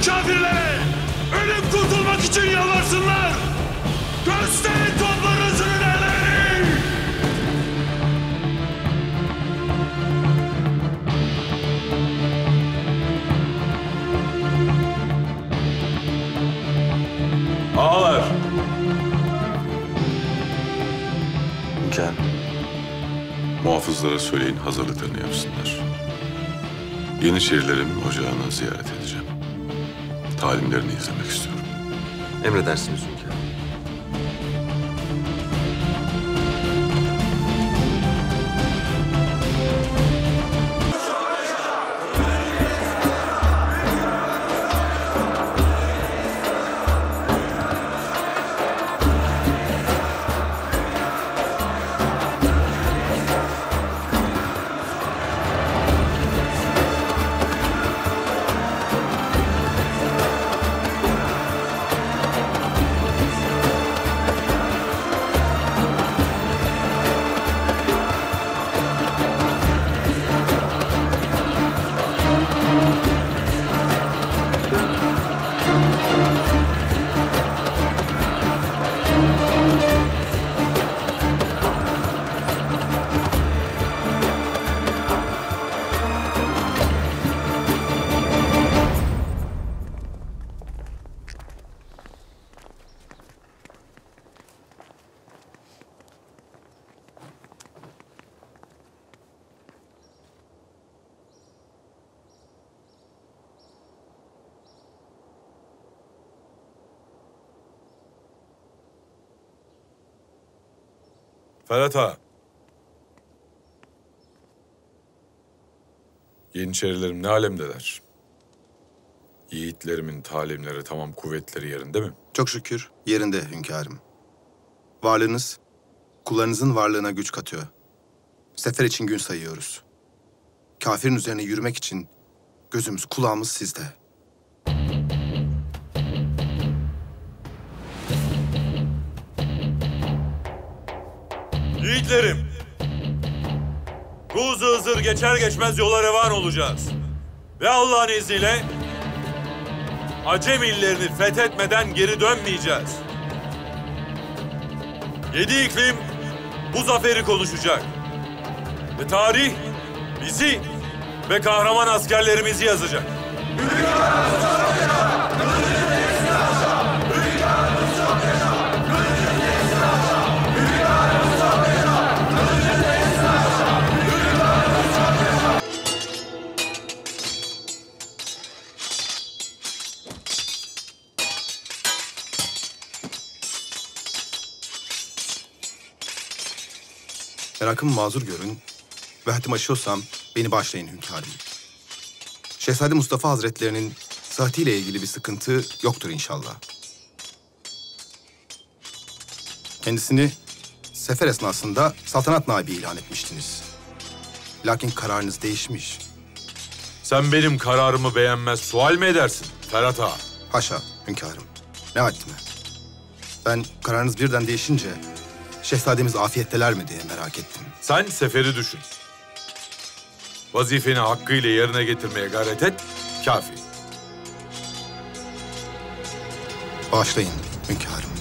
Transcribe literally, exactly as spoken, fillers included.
kafirlere! Ölüp kurtulmak için yalvarsınlar! Gösterin toplarınızın ellerini! Ağalar! Hünkârım. Muhafızlara söyleyin hazırlıklarını yapsınlar. Yeniçerilerimin ocağını ziyaret edeceğim. Talimlerini izlemek istiyorum. Emredersiniz hünkârım. Ferhat Ağa. Yeniçerilerim ne alemdeler? Yiğitlerimin talimleri tamam, kuvvetleri yerinde mi? Çok şükür yerinde hünkârım. Varlığınız, kullarınızın varlığına güç katıyor. Sefer için gün sayıyoruz. Kafirin üzerine yürümek için gözümüz, kulağımız sizde. Yiğitlerim! Kuzu Hızır geçer geçmez yola revan olacağız. Ve Allah'ın izniyle Acem illerini fethetmeden geri dönmeyeceğiz. Yedi iklim bu zaferi konuşacak. Ve tarih bizi ve kahraman askerlerimizi yazacak. Merakımı mazur görün ve haddim aşıyorsam beni bağışlayın hünkârım. Şehzade Mustafa Hazretlerinin sıhhatiyle ilgili bir sıkıntı yoktur inşallah. Kendisini sefer esnasında saltanat naibi ilan etmiştiniz. Lakin kararınız değişmiş. Sen benim kararımı beğenmez sual mi edersin Ferhat Ağa? Haşa hünkârım. Ne haddime. Ben kararınız birden değişince şehzademiz afiyetteler mi diye merak ettim. Sen seferi düşün. Vazifeni hakkıyla yerine getirmeye gayret et, kafi. Bağışlayın hünkârım.